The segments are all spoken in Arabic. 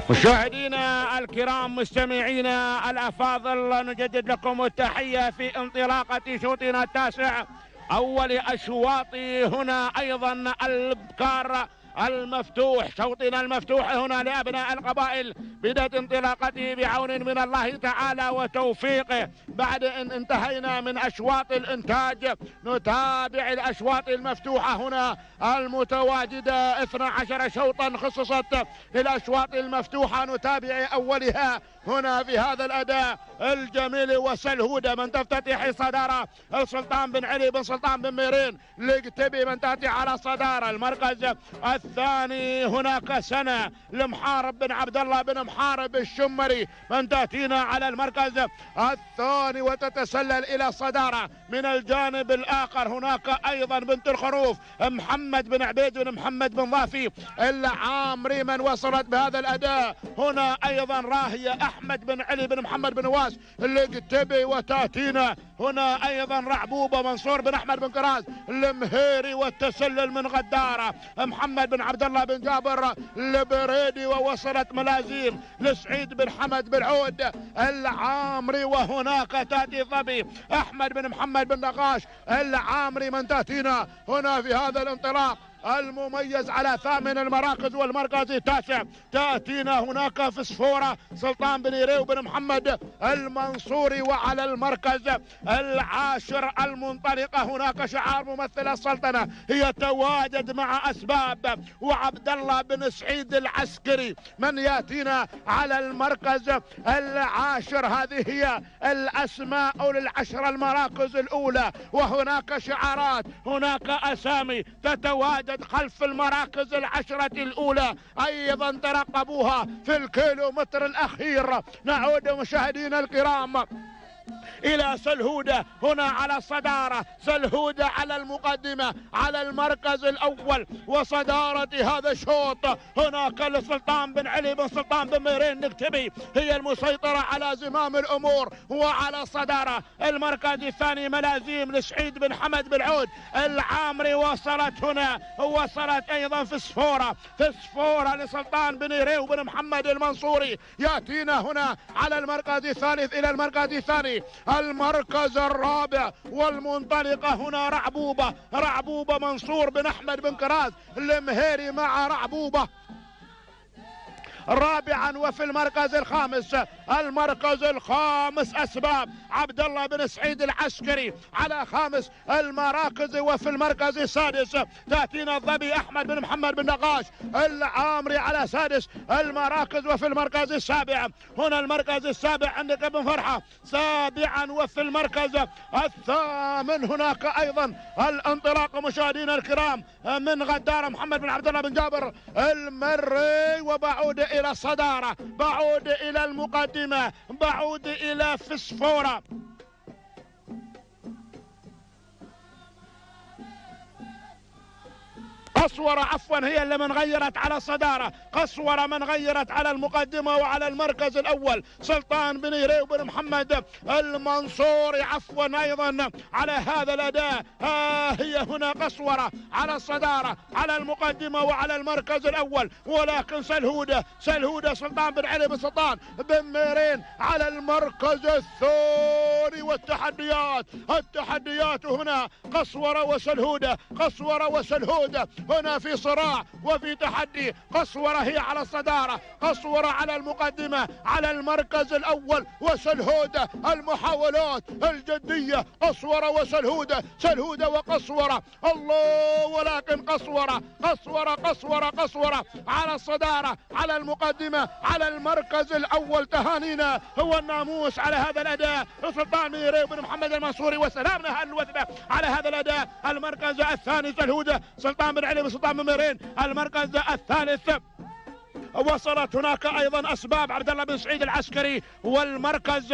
مشاهدينا الكرام مستمعينا الأفاضل، نجدد لكم التحية في انطلاقة شوطنا التاسع، أول أشواط هنا أيضا الإبكار المفتوح، شوطنا المفتوح هنا لأبناء القبائل، بدأت انطلاقته بعون من الله تعالى وتوفيقه. بعد أن انتهينا من أشواط الإنتاج نتابع الأشواط المفتوحة هنا المتواجدة، 12 شوطا خصصت للأشواط المفتوحة، نتابع أولها هنا في هذا الأداء الجميل وسلهودة من تفتتح صدارة السلطان بن علي بن سلطان بن ميرين لقتبي من تأتي على صدارة. المركز الثاني هناك سنة لمحارب بن عبد الله بن محارب الشمري من تأتينا على المركز الثاني وتتسلل إلى الصدارة. من الجانب الآخر هناك أيضا بنت الخروف محمد بن عبيد بن محمد بن ضافي العامري من وصلت بهذا الأداء. هنا أيضا راهية أحمد بن علي بن محمد بن واس اللقتبي، وتأتينا هنا أيضا رعبوبة منصور بن أحمد بن كراز المهيري، والتسلل من غدارة محمد بن عبد الله بن جابر البريدي، ووصلت ملازيم لسعيد بن حمد بن عود العامري. وهناك تأتي ظبي أحمد بن محمد بن نقاش العامري من تأتينا هنا في هذا الانطلاق المميز على ثامن المراكز والمركز التاسع. تأتينا هناك فسفورة سلطان بن يريو بن محمد المنصوري، وعلى المركز العاشر المنطلقة هناك شعار ممثل السلطنة هي تواجد مع أسباب وعبد الله بن سعيد العسكري من يأتينا على المركز العاشر. هذه هي الأسماء للعشر المراكز الأولى، وهناك شعارات، هناك أسامي تتواجد خلف المراكز العشرة الأولى أيضا ترقبوها في الكيلومتر الأخير. نعود مشاهدينا الكرام إلى سلهودة هنا على الصدارة، سلهودة على المقدمة على المركز الأول وصدارة هذا الشوط. هناك السلطان بن علي بن سلطان بن ميرين نكتبي هي المسيطرة على زمام الأمور وعلى الصدارة. المركز الثاني ملازيم لسعيد بن حمد بن عود العامري، وصلت هنا وصلت أيضا فسفورة لسلطان بن يريو بن محمد المنصوري. يأتينا هنا على المركز الثالث إلى المركز الثاني المركز الرابع والمنطلقة هنا رعبوبة منصور بن أحمد بن كراز المهيري مع رعبوبة رابعا. وفي المركز الخامس أسباب عبد الله بن سعيد العسكري على خامس المراكز. وفي المركز السادس تأتينا الظبي أحمد بن محمد بن نقاش العامري على سادس المراكز. وفي المركز السابع هنا المركز السابع عندك ابن فرحة سابعا. وفي المركز الثامن هناك أيضا الانطلاق مشاهدينا الكرام من غدارة محمد بن عبد الله بن جابر المري. وبعود إلى الصدارة، بعود إلى المقدمة، بعود إلى فسفورة. قصورة عفوا هي اللي من غيرت على الصدارة، قصورة من غيرت على المقدمة وعلى المركز الأول سلطان بن يريو بن محمد المنصوري عفوا أيضا على هذا الأداء. هي هنا قصورة على الصدارة على المقدمة وعلى المركز الأول، ولكن سلهودة سلطان بن علي بن سلطان بن ميرين على المركز الثاني. والتحديات هنا قصورة وسلهودة هنا في صراع وفي تحدي. قصورة هي على الصدارة، قصورة على المقدمة على المركز الأول، وسلهودة المحاولات الجدية قصورة سلهودة وقصورة الله، ولكن قصورة على الصدارة على المقدمة على المركز الأول. تهانينا هو الناموس على هذا الأداء سلطان بن يريو بن محمد المنصوري، وسلامنا الوثبة على هذا الأداء. المركز الثاني سلهودة سلطان بن علي بن سلطان بن ميرين. المركز الثالث وصلت هناك أيضا أسباب عبد الله بن سعيد العسكري. والمركز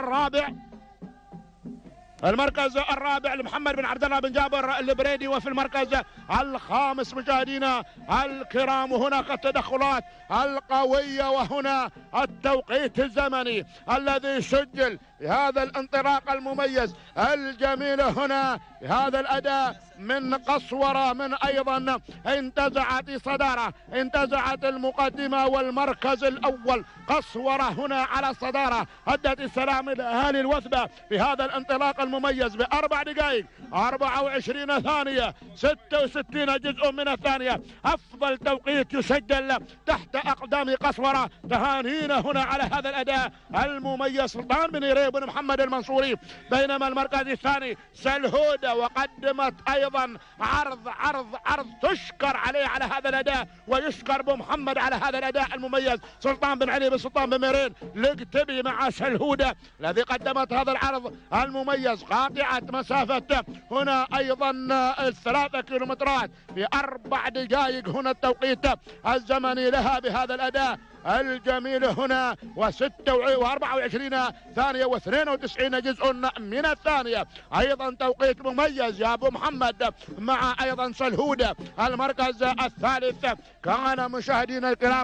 الرابع لمحمد بن عبد الله بن جابر البريدي. وفي المركز الخامس مشاهدينا الكرام هناك التدخلات القوية وهنا التوقيت الزمني الذي سجل هذا الانطلاق المميز الجميل. هنا بهذا الأداء من قسورة، من أيضا انتزعت صدارة، انتزعت المقدمة والمركز الأول. قسورة هنا على الصدارة، أدت السلام إلى أهالي الوثبة في هذا الانطلاق المميز ب4 دقائق 24 ثانية 66 جزء من الثانية. أفضل توقيت يسجل تحت أقدام قسورة. تهانينا هنا على هذا الأداء المميز سلطان بن يريب بن محمد المنصوري. بينما المركز الثاني سلهودة، وقدمت أيضا عرض تشكر عليه على هذا الأداء، ويشكر بمحمد على هذا الأداء المميز. سلطان بن علي بن سلطان بن ميرين لقتبي مع سلهودة الذي قدمت هذا العرض المميز، قاطعة مسافة هنا أيضا 3 كيلومترات في 4 دقائق. هنا التوقيت الزمني لها بهذا الأداء الجميل هنا و24 ثانية و92 جزء من الثانية. أيضا توقيت مميز يا أبو محمد مع أيضا سلهودة. المركز الثالث كان مشاهدينا الكرام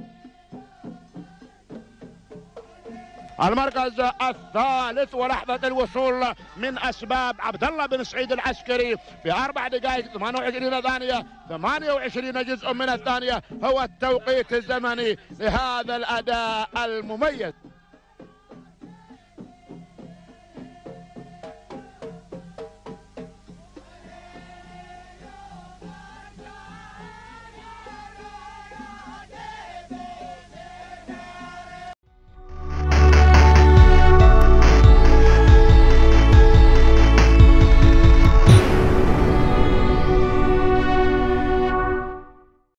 المركز الثالث ولحظة الوصول من أسباب عبد الله بن سعيد العسكري في 4 دقائق 28 ثانية 28 جزء من الثانية هو التوقيت الزمني لهذا الأداء المميز.